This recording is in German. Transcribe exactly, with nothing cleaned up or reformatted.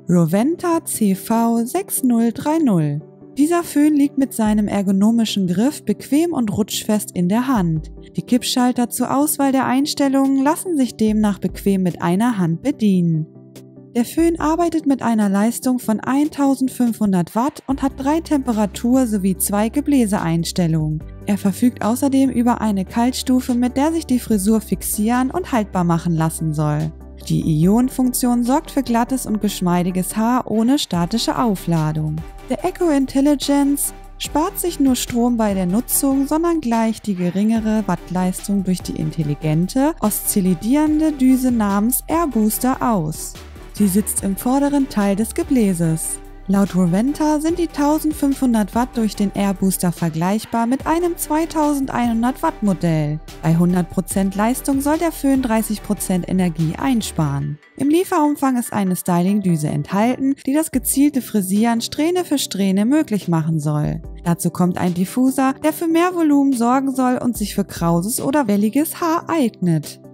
Roventa C V sechs null drei null. Dieser Föhn liegt mit seinem ergonomischen Griff bequem und rutschfest in der Hand. Die Kippschalter zur Auswahl der Einstellungen lassen sich demnach bequem mit einer Hand bedienen. Der Föhn arbeitet mit einer Leistung von eintausendfünfhundert Watt und hat drei Temperatur- sowie zwei Gebläseeinstellungen. Er verfügt außerdem über eine Kaltstufe, mit der sich die Frisur fixieren und haltbar machen lassen soll. Die Ionenfunktion sorgt für glattes und geschmeidiges Haar ohne statische Aufladung. Der Eco Intelligence spart sich nur Strom bei der Nutzung, sondern gleicht die geringere Wattleistung durch die intelligente, oszillierende Düse namens Air Booster aus. Sie sitzt im vorderen Teil des Gebläses. Laut Roventa sind die eintausendfünfhundert Watt durch den Air Booster vergleichbar mit einem zweitausendeinhundert Watt Modell. Bei hundert Prozent Leistung soll der Föhn dreißig Prozent Energie einsparen. Im Lieferumfang ist eine Styling-Düse enthalten, die das gezielte Frisieren Strähne für Strähne möglich machen soll. Dazu kommt ein Diffuser, der für mehr Volumen sorgen soll und sich für krauses oder welliges Haar eignet.